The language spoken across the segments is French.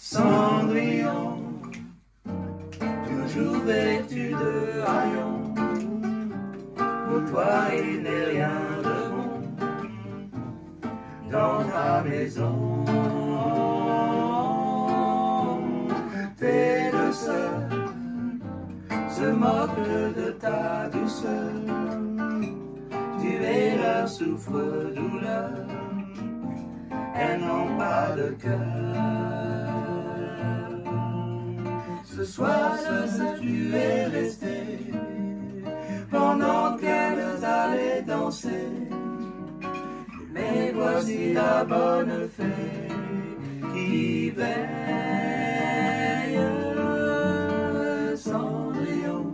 Cendrillon, toujours vêtu de haillons, pour toi il n'est rien de bon dans ta maison. Tes deux sœurs se moquent de ta douceur, tu es leur souffre-douleur, elles n'ont pas de cœur. Ce soir, je sais tu es resté pendant qu'elles allaient danser, mais voici la bonne fée qui veille. Cendrillon,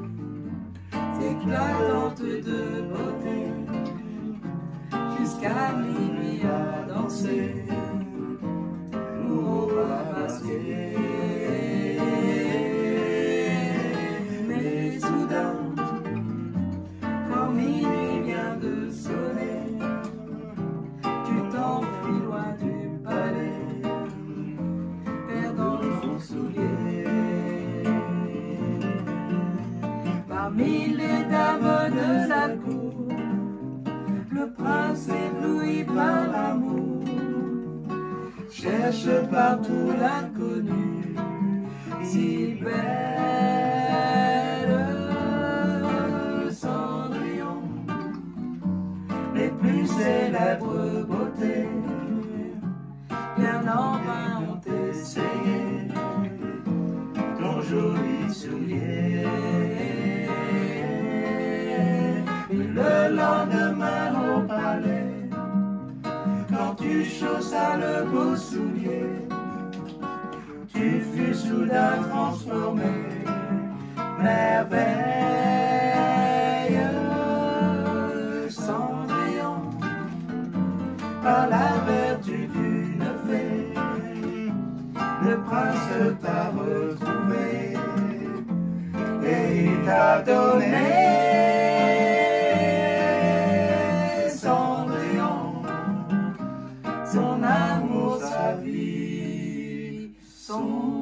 éclatante de beauté, jusqu'à minuit à danser, nous au bras masqués. Mais soudain, quand minuit vient de sonner, tu t'enfuis loin du palais, perdant ton soulier. Parmi les dames de la cour, le prince ébloui par l'amour cherche partout l'inconnu, si belle. Cendrillon, les plus célèbres beautés, bien en vain ont essayé ton joli soulier. Le lendemain au palais, quand tu chaussas le beau soulier, tu fus soudain transformé, merveille. Cendrillon, par la vertu d'une fée, le prince t'a retrouvé et il t'a donné son amour, sa vie, son